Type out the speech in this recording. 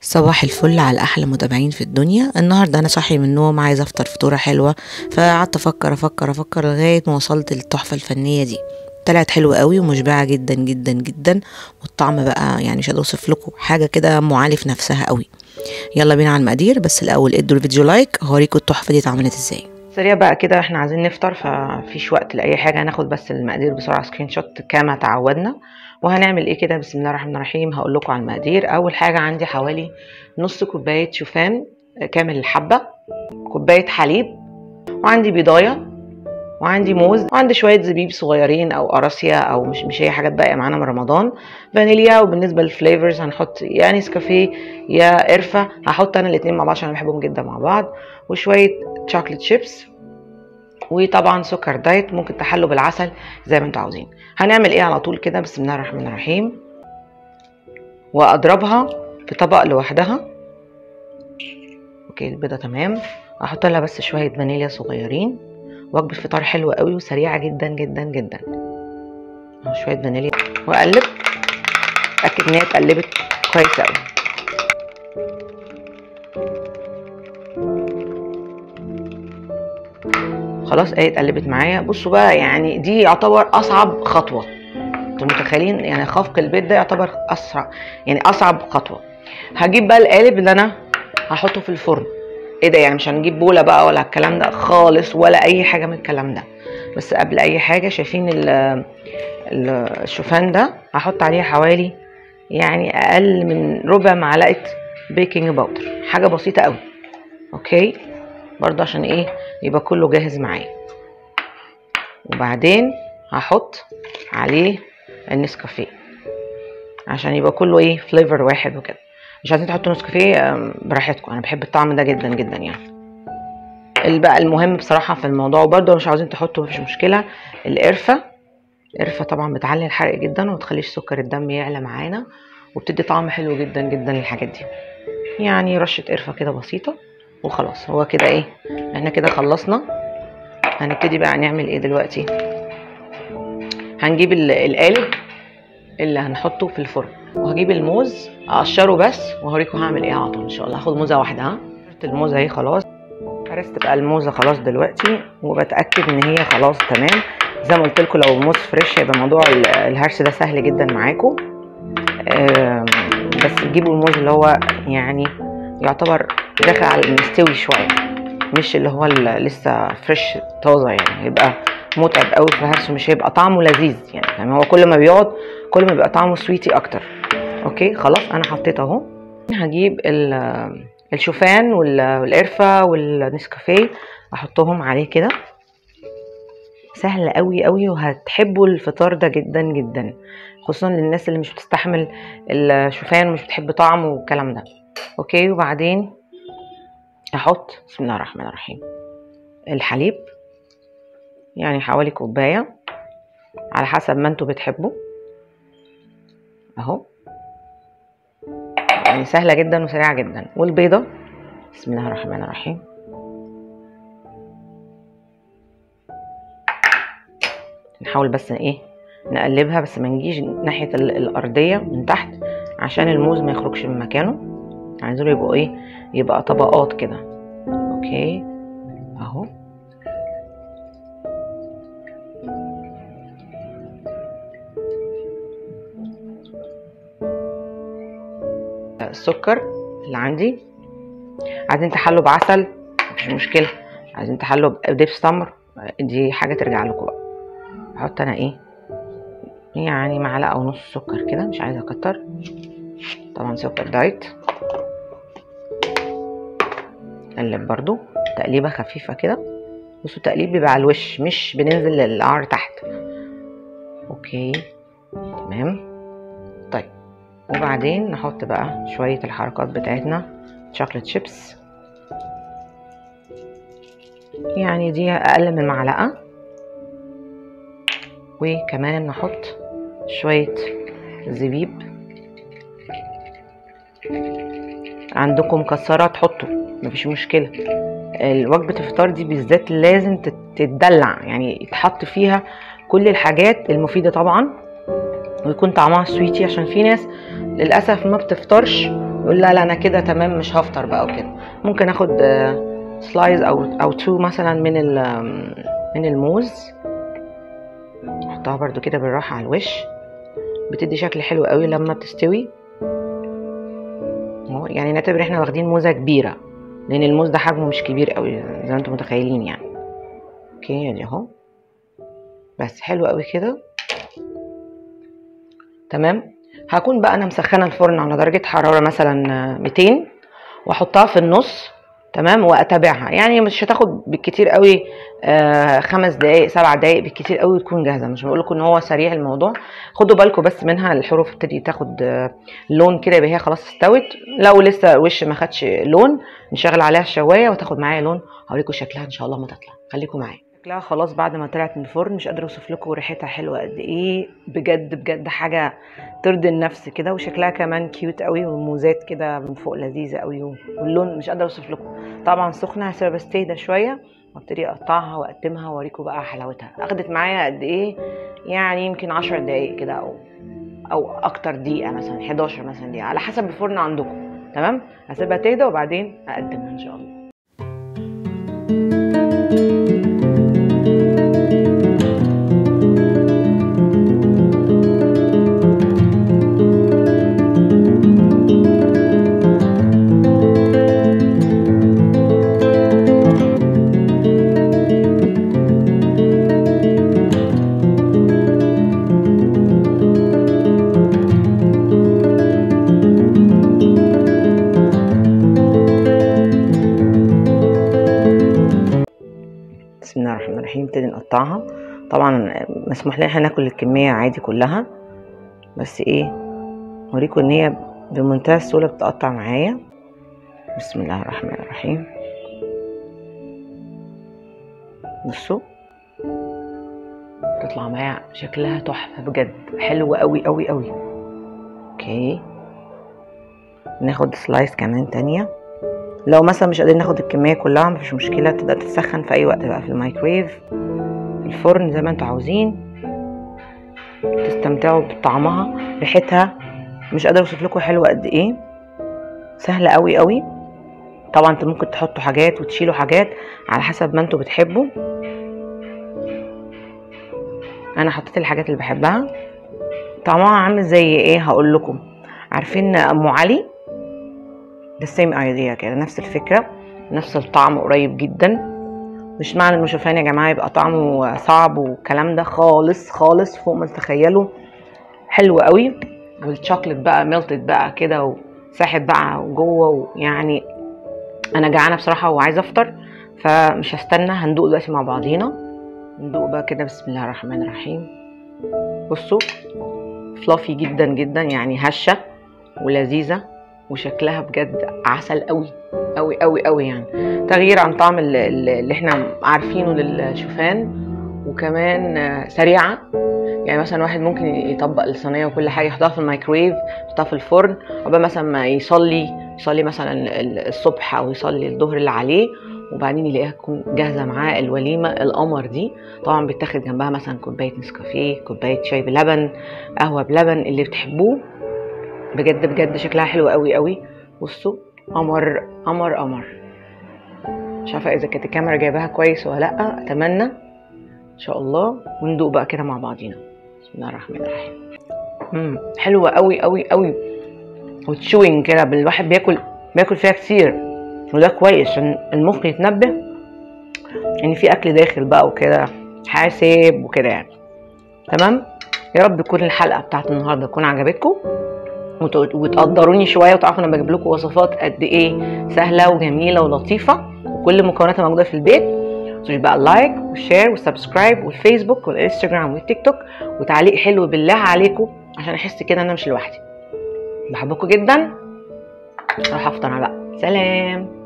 صباح الفل على احلى متابعين في الدنيا. النهارده انا صاحي من النوم عايزه افطر فطوره حلوه، فقعدت افكر لغايه ما وصلت للتحفه الفنيه دي. طلعت حلوه قوي ومشبعه جدا جدا جدا، والطعم بقى يعني مش قادره اوصف لكم حاجه كده معالي في نفسها قوي. يلا بينا على المقادير، بس الاول ادوا الفيديو لايك هوريكم التحفه دي اتعملت ازاي. سريع بقى كده، احنا عايزين نفطر ففيش وقت لاي حاجه، هناخد بس المقادير بسرعه سكرين شوت كما تعودنا. وهنعمل ايه كده؟ بسم الله الرحمن الرحيم. هقول لكم على المقادير. اول حاجه عندي حوالي نص كوبايه شوفان كامل الحبه، كوبايه حليب، وعندي بيضايه، وعندي موز، وعندي شويه زبيب صغيرين او قراصيا او مش هي حاجات باقيه معانا من رمضان، فانيليا. وبالنسبه للفليفرز هنحط يا نسكافيه يا قرفه، هحط انا الاثنين مع بعض عشان انا بحبهم جدا مع بعض، وشويه شوكليت شيبس، وطبعا سكر دايت، ممكن تحلوا بالعسل زي ما انتوا عاوزين. هنعمل ايه على طول كده؟ بسم الله الرحمن الرحيم. واضربها في طبق لوحدها. اوكي، البيضه تمام. احط لها بس شويه فانيليا صغيرين. وجبه فطار حلوه قوي وسريعه جدا جدا جدا. شويه فانيليا واقلب، اتاكد ان هي اتقلبت كويس قوي. خلاص اهي اتقلبت معايا. بصوا بقى، يعني دي يعتبر اصعب خطوه. انتوا متخيلين يعني خفق البيض ده يعتبر اسرع، يعني اصعب خطوه. هجيب بقى القالب اللي انا هحطه في الفرن. ايه ده؟ يعني مش هنجيب بوله بقى ولا الكلام ده خالص، ولا اي حاجه من الكلام ده. بس قبل اي حاجه، شايفين الشوفان ده؟ هحط عليه حوالي يعني اقل من ربع معلقه بيكنج باودر، حاجه بسيطه قوي. اوكي، برضه عشان ايه؟ يبقى كله جاهز معايا. وبعدين هحط عليه النسكافيه عشان يبقى كله ايه، فليفر واحد وكده. مش عايزين تحطوا نسكافيه براحتكم، انا بحب الطعم ده جدا جدا يعني. بقى المهم بصراحه في الموضوع، وبرده مش عاوزين تحطوا مفيش مشكله، القرفه. القرفه طبعا بتعلي الحرق جدا وما تخليش سكر الدم يعلى معانا، وبتدي طعم حلو جدا جدا للحاجات دي. يعني رشه قرفه كده بسيطه وخلاص. هو كده ايه، احنا كده خلصنا. هنبتدي بقى نعمل ايه دلوقتي؟ هنجيب القالب اللي هنحطه في الفرن، وهجيب الموز اقشره بس، وهوريكم هعمل ايه على طول ان شاء الله. هاخد موزه واحده. الموزه اهي خلاص، هرست بقى الموزه خلاص دلوقتي، وبتاكد ان هي خلاص تمام. زي ما قلت لكم، لو الموز فريش هيبقى موضوع الهرس ده سهل جدا معاكم. بس تجيبوا الموز اللي هو يعني يعتبر داخل على المستوي شويه، مش اللي هو لسه فريش طازه، يعني هيبقى متعب قوي في الهرس، مش هيبقى طعمه لذيذ يعني هو كل ما بيقعد كل ما بيبقى طعمه سويتي اكتر. اوكي خلاص، انا حطيت اهو. هجيب الشوفان والقرفه والنسكافيه، احطهم عليه كده. سهل قوي قوي، وهتحبوا الفطار ده جدا جدا، خصوصا للناس اللي مش بتستحمل الشوفان ومش بتحب طعمه والكلام ده. اوكي، وبعدين احط بسم الله الرحمن الرحيم الحليب، يعني حوالي كوبايه على حسب ما انتوا بتحبوا اهو. يعني سهله جدا وسريعه جدا. والبيضه بسم الله الرحمن الرحيم. نحاول بس ايه، نقلبها بس ما نجيش ناحيه الارضيه من تحت عشان الموز ما يخرجش من مكانه. عايزين يبقوا ايه، يبقى طبقات كده. اوكي اهو. السكر اللي عندي، عايزين تحلوا بعسل مش مشكله، عايزين تحلوا بدبس تمر دي حاجه ترجع لكم بقى. احط انا ايه، يعني معلقه ونص سكر كده، مش عايزه اكتر، طبعا سكر دايت. قلب برضو تقليبه خفيفه كده. بصوا التقليب بيبقى على الوش، مش بننزل للقعر تحت. اوكي تمام. طيب، وبعدين نحط بقى شويه الحركات بتاعتنا، شوكليت شيبس، يعني دي اقل من معلقه. وكمان نحط شويه زبيب، عندكم مكسرات حطوا مفيش مشكله. وجبه الفطار دي بالذات لازم تتدلع، يعني يتحط فيها كل الحاجات المفيده طبعا، ويكون طعمها سويتي، عشان في ناس للاسف ما بتفطرش يقول لا انا كده تمام مش هفطر بقى وكده. ممكن اخد سلايز او 2 مثلا من الموز، احطها برضو كده بالراحه على الوش، بتدي شكل حلو قوي لما بتستوي. يعني نعتبر احنا واخدين موزه كبيره، لان الموز ده حجمه مش كبير قوي زي ما انتم متخيلين يعني. اوكي ادي اهو، بس حلو قوي كده تمام. هكون بقى انا مسخنه الفرن على درجه حراره مثلا 200، واحطها في النص تمام، واتابعها. يعني مش هتاخد بالكتير قوي 5 دقايق 7 دقايق بالكتير قوي وتكون جاهزه. مش بقول لكم ان هو سريع الموضوع، خدوا بالكم بس منها. الحروف تبتدي تاخد لون كده يبقى هي خلاص استوت. لو لسه الوش ما خدش لون نشغل عليها الشوايه وتاخد معايا لون. هوريكم شكلها ان شاء الله ما تطلع، خليكم معايا. شكلها خلاص بعد ما طلعت من الفرن مش قادره اوصف لكم ريحتها حلوه قد ايه، بجد بجد حاجه ترضي النفس كده. وشكلها كمان كيوت قوي، والموزات كده من فوق لذيذه قوي، واللون مش قادره اوصف لكم. طبعا سخنه، هسيبها بس تهدى شويه وابتدي اقطعها واقدمها واوريكم بقى حلاوتها. اخدت معايا قد ايه؟ يعني يمكن 10 دقايق كده او اكتر، دقيقه مثلا 11 مثلا دقيقه على حسب الفرن عندكم تمام. هسيبها تهدى وبعدين اقدمها ان شاء الله. بسم الله الرحمن الرحيم. نبتدي نقطعها. طبعا مسموح لنا احنا ناكل الكميه عادي كلها، بس ايه اوريكم ان هي بمنتهى السهوله بتقطع معايا. بسم الله الرحمن الرحيم. بصوا تطلع معايا شكلها تحفه بجد، حلوه قوي قوي قوي. اوكي ناخد سلايس كمان تانية. لو مثلا مش قادرين ناخد الكميه كلها مفيش مشكله، تقدر تتسخن في اي وقت بقى في الميكرويف، في الفرن زي ما انتوا عاوزين. تستمتعوا بطعمها، ريحتها مش قادره اوصف لكم حلوه قد ايه، سهله قوي قوي. طبعا انتوا ممكن تحطوا حاجات وتشيلوا حاجات على حسب ما انتوا بتحبوا. انا حطيت الحاجات اللي بحبها. طعمها عامل زي ايه هقول لكم، عارفين ام علي؟ ده same idea كده، نفس الفكره نفس الطعم قريب جدا. مش معنى انه شوفان يا جماعه يبقى طعمه صعب والكلام ده خالص خالص، فوق ما تتخيلوا. حلو قوي، والشوكليت بقى ميلتد بقى كده وساحب بقى جوه. يعني انا جعانه بصراحه وعايزه افطر، فمش هستنى، هندوق دلوقتي مع بعضينا. ندوق بقى كده. بسم الله الرحمن الرحيم. بصوا فلافي جدا جدا، يعني هشه ولذيذه، وشكلها بجد عسل قوي قوي قوي قوي. يعني تغيير عن طعم اللي احنا عارفينه للشوفان، وكمان سريعه. يعني مثلا واحد ممكن يطبق الصينيه وكل حاجه يحطها في الميكرويف، يحطها في الفرن، قبل مثلا ما يصلي مثلا الصبح او يصلي الظهر اللي عليه، وبعدين يلاقيها تكون جاهزه معاه الوليمه القمر دي. طبعا بيتاخد جنبها مثلا كوبايه نسكافيه، كوبايه شاي بلبن، قهوه بلبن، اللي بتحبوه. بجد بجد شكلها حلو قوي قوي. بصوا قمر قمر قمر. مش عارفه اذا كانت الكاميرا جايباها كويس ولا لا، اتمنى ان شاء الله. وندوق بقى كده مع بعضينا. بسم الله الرحمن الرحيم. حلوه قوي قوي قوي، وتشوين كده. الواحد بياكل فيها كتير، وده كويس عشان المخ يتنبه ان في اكل داخل بقى وكده، حاسب وكده يعني. تمام. يا رب تكون الحلقه بتاعت النهارده تكون عجبتكم، وتقدروني شويه وتعرفوا انا بجيب لكم وصفات قد ايه سهله وجميله ولطيفه، وكل مكوناتها موجوده في البيت. متنسوش بقى اللايك والشير والسبسكرايب والفيسبوك والانستجرام والتيك توك، وتعليق حلو بالله عليكم عشان احس كده ان انا مش لوحدي. بحبكم جدا. اروح افطر بقى. سلام.